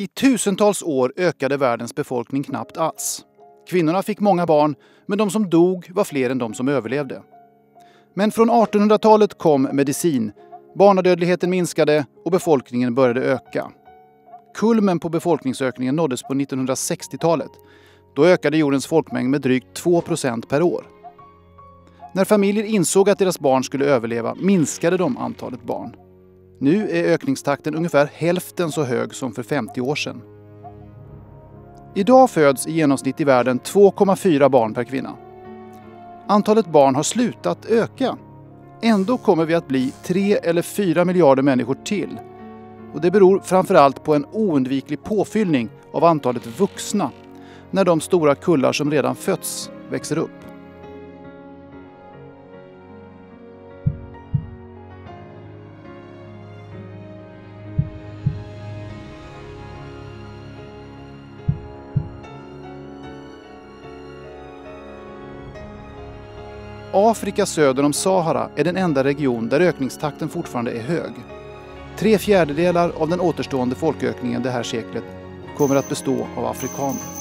I tusentals år ökade världens befolkning knappt alls. Kvinnorna fick många barn, men de som dog var fler än de som överlevde. Men från 1800-talet kom medicin, barnadödligheten minskade och befolkningen började öka. Kulmen på befolkningsökningen nåddes på 1960-talet. Då ökade jordens folkmängd med drygt 2% per år. När familjer insåg att deras barn skulle överleva minskade de antalet barn. Nu är ökningstakten ungefär hälften så hög som för 50 år sedan. Idag föds i genomsnitt i världen 2,4 barn per kvinna. Antalet barn har slutat öka. Ändå kommer vi att bli 3 eller 4 miljarder människor till. Och det beror framförallt på en oundviklig påfyllning av antalet vuxna när de stora kullar som redan fötts växer upp. Afrika söder om Sahara är den enda region där ökningstakten fortfarande är hög. 3/4 av den återstående folkökningen det här seklet kommer att bestå av afrikaner.